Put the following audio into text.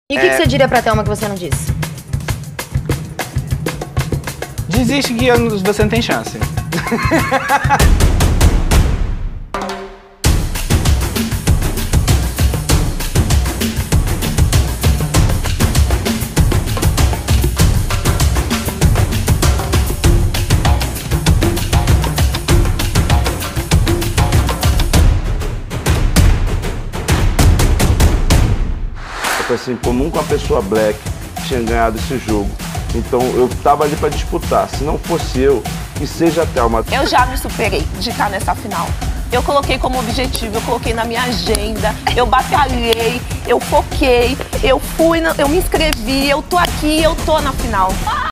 E o que você diria pra Thelma que você não disse? Desiste que você não tem chance. Assim, como nunca uma pessoa black tinha ganhado esse jogo. Então eu tava ali para disputar. Se não fosse eu, que seja a Thelma. Eu já me superei de estar nessa final. Eu coloquei como objetivo, eu coloquei na minha agenda, eu batalhei, eu foquei, eu me inscrevi, eu tô aqui, eu tô na final.